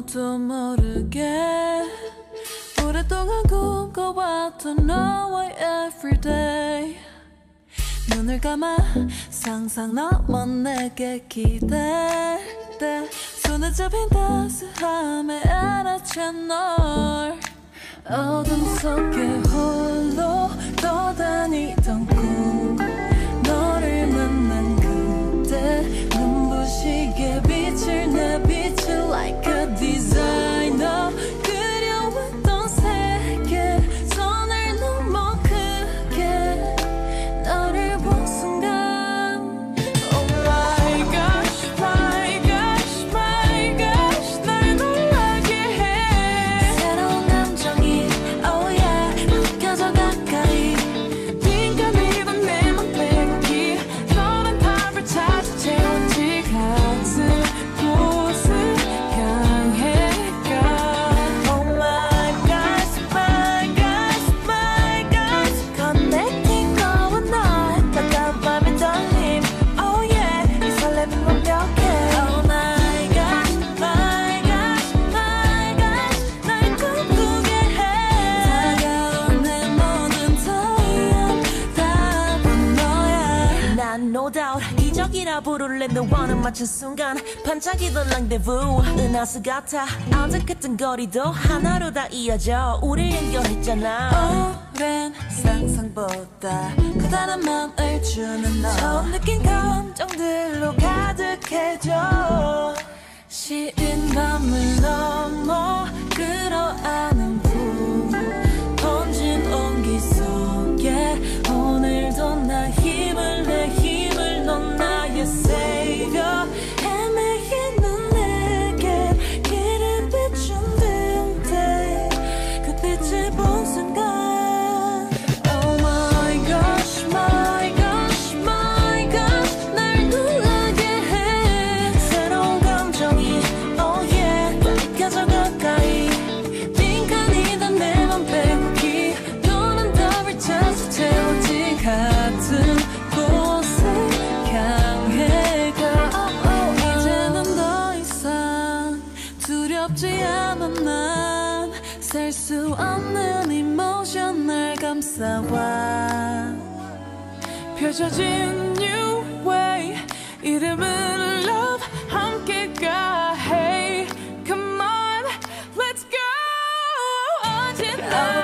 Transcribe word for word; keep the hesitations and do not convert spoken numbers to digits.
아무도 모르게 오랫동안 꿈꿔왔던 너와의 everyday 눈을 감아 상상 너만 내게 기댈 손에 잡힌 따스함에 알아챈 널 어둠 속에 홀로 떠다니던 꿈 너를 만난 그때 눈부시게 빛을 내 빛을 like a designer 그려왔던 세계 손을 넘어 크게 너를 본 순간 Oh my gosh, my gosh, my gosh 날 놀라게 해 새로운 감정이 oh yeah 느껴져 가까이 빈칸이던 내 맘 빼곡히 너란 답을 찾아 채웠지 같은 곳을 향해 가 Oh my gosh, my gosh, my gosh Connecting 너와 나 따뜻한 밤의 떨림 Oh yeah 이 설렘은 완벽해 Oh my gosh, my gosh, my gosh 날 꿈꾸게 해 다가온 내 모든 타이어 답은 너야 난 no doubt 기적이라 부를래 너와는 맞춘 순간 반짝이던 랑데부 은하수 같아 어색했던 거리도 하나로 다 이어져 우릴 연결했잖아 오랜 상상보다 커다란 맘을 주는 너 처음 느낀 감정들로 가득해져 시린 밤을 넘어 끌어안은 품 번진 온기 속에 오늘도 나 힘을 내 힘을 넌 나의 savior 헤매이는 내게 길을 비춘 듯해 그 빛을 본 순간 Oh my gosh, my gosh, my gosh 날 놀라게 해 새로운 감정이 oh yeah 느껴져 가까이 빈칸이던 내 맘 빼곡히 너는 답을 찾아 채워진 같은 곳을 향해 가 이제는 더 이상 두렵지 않아 난 셀 수 없는 이모션 날 감싸와 펼쳐진 new way 이름은 love 함께 가 Hey come on let's go 언제나